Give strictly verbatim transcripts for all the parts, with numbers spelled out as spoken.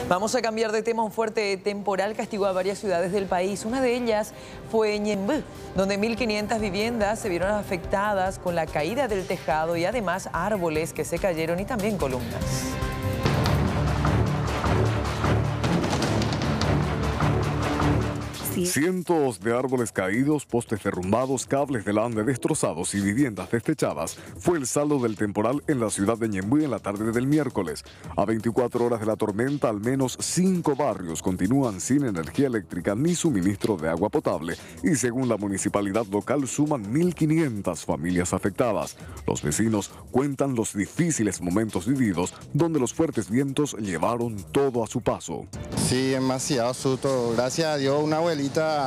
Vamos a cambiar de tema. Un fuerte temporal castigó a varias ciudades del país. Una de ellas fue Ñemby, donde mil quinientas viviendas se vieron afectadas con la caída del tejado y además árboles que se cayeron y también columnas. Cientos de árboles caídos, postes derrumbados, cables de lande destrozados y viviendas destechadas fue el saldo del temporal en la ciudad de Ñemby en la tarde del miércoles. A veinticuatro horas de la tormenta, al menos cinco barrios continúan sin energía eléctrica ni suministro de agua potable y según la municipalidad local suman mil quinientas familias afectadas. Los vecinos cuentan los difíciles momentos vividos donde los fuertes vientos llevaron todo a su paso. Sí, demasiado susto. Gracias a Dios una abuelita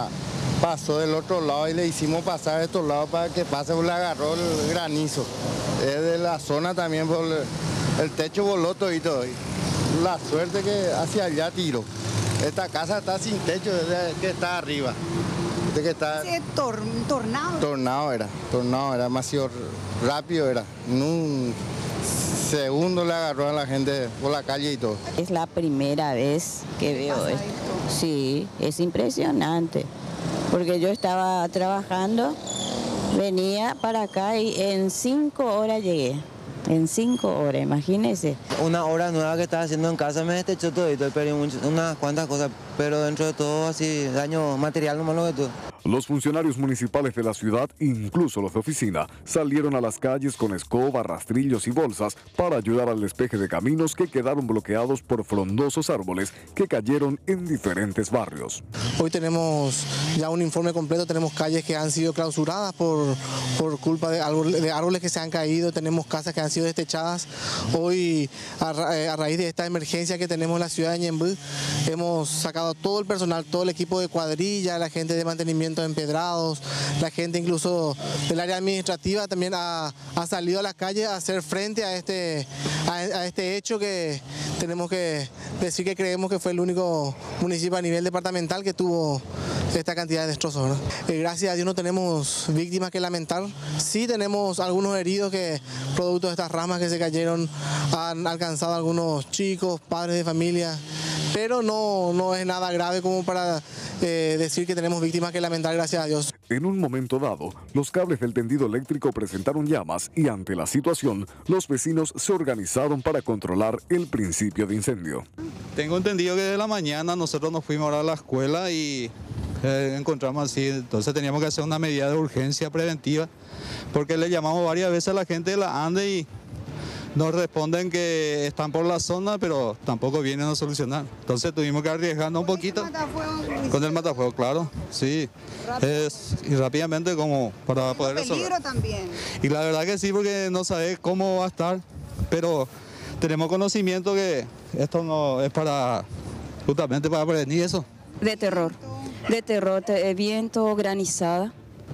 pasó del otro lado y le hicimos pasar a estos lados para que pase, le agarró el granizo. Es de la zona también, por el techo voló todito. La suerte que hacia allá tiró. Esta casa está sin techo desde que está arriba. Desde que está... Sí, tor tornado. Tornado era, tornado era demasiado rápido era. En un segundo le agarró a la gente por la calle y todo. Es la primera vez que veo esto. Sí, es impresionante, porque yo estaba trabajando, venía para acá y en cinco horas llegué, en cinco horas, imagínense. Una obra nueva que estaba haciendo en casa me destechó todo y perdí unas cuantas cosas, pero dentro de todo así, daño material nomás lo que todo. Los funcionarios municipales de la ciudad, incluso los de oficina, salieron a las calles con escoba, rastrillos y bolsas para ayudar al despeje de caminos que quedaron bloqueados por frondosos árboles que cayeron en diferentes barrios. Hoy tenemos ya un informe completo, tenemos calles que han sido clausuradas por, por culpa de árboles, de árboles que se han caído, tenemos casas que han sido destechadas. Hoy, a, ra a raíz de esta emergencia que tenemos en la ciudad de Ñemby, hemos sacado a todo el personal, todo el equipo de cuadrilla, la gente de mantenimiento empedrados, la gente incluso del área administrativa también ha, ha salido a la calle a hacer frente a este, a, a este hecho que tenemos que decir que creemos que fue el único municipio a nivel departamental que tuvo esta cantidad de destrozos, ¿no? Eh, gracias a Dios no tenemos víctimas que lamentar, sí tenemos algunos heridos que producto de estas ramas que se cayeron han alcanzado a algunos chicos, padres de familia, pero no, no es nada grave como para eh, decir que tenemos víctimas que lamentar, gracias a Dios. En un momento dado, los cables del tendido eléctrico presentaron llamas y ante la situación, los vecinos se organizaron para controlar el principio de incendio. Tengo entendido que de la mañana nosotros nos fuimos ahora a la escuela y eh, encontramos así, entonces teníamos que hacer una medida de urgencia preventiva porque le llamamos varias veces a la gente de la ANDE y nos responden que están por la zona, pero tampoco vienen a solucionar. Entonces tuvimos que arriesgarnos un poquito. Con el matafuego, claro, sí. Es, y rápidamente como para poder resolver. Peligro también. Y la verdad que sí, porque no sabes cómo va a estar, pero tenemos conocimiento que esto no es para, justamente para prevenir eso. De terror, de terror, de viento, granizada.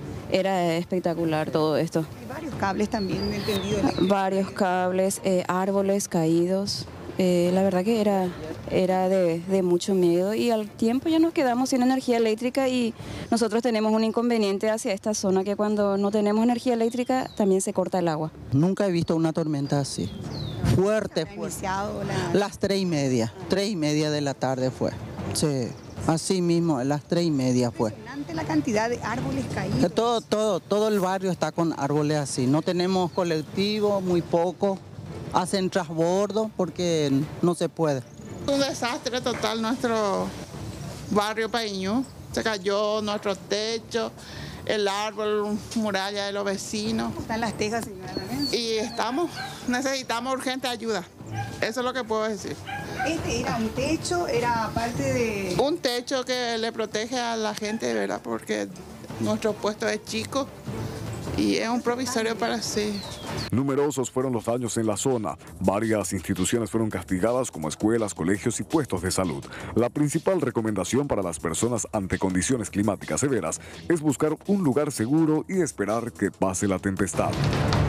Era espectacular todo esto. Hay varios cables también, entendido. Varios cables, eh, árboles caídos. Eh, la verdad que era, era de, de mucho miedo y al tiempo ya nos quedamos sin energía eléctrica y nosotros tenemos un inconveniente hacia esta zona que cuando no tenemos energía eléctrica también se corta el agua. Nunca he visto una tormenta así. Fuerte, fuerte. La... Las tres y media, tres y media de la tarde fue. Sí. Así mismo, a las tres y media fue. Impresionante la cantidad de árboles caídos. Todo, todo, todo el barrio está con árboles así. No tenemos colectivo, muy poco. Hacen transbordo porque no se puede. Un desastre total nuestro barrio Paíño. Se cayó nuestro techo, el árbol, muralla de los vecinos. Están las tejas, señora. Y estamos, necesitamos urgente ayuda. Eso es lo que puedo decir. ¿Este era un techo? ¿Era parte de...? Un techo que le protege a la gente, ¿verdad? Porque nuestro puesto es chico y es un provisorio para sí. Numerosos fueron los daños en la zona. Varias instituciones fueron castigadas como escuelas, colegios y puestos de salud. La principal recomendación para las personas ante condiciones climáticas severas es buscar un lugar seguro y esperar que pase la tempestad.